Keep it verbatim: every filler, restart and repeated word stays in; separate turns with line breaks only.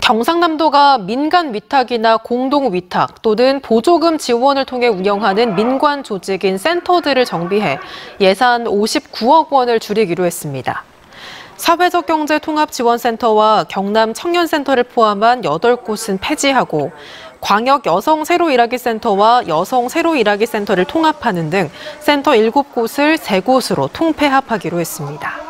경상남도가 민간 위탁이나 공동 위탁 또는 보조금 지원을 통해 운영하는 민관 조직인 센터들을 정비해 예산 오십구억 원을 줄이기로 했습니다. 사회적 경제 통합 지원센터와 경남 청년센터를 포함한 여덟 곳은 폐지하고 광역 여성 새로 일하기 센터와 여성 새로 일하기 센터를 통합하는 등 센터 일곱 곳을 세 곳으로 통폐합하기로 했습니다.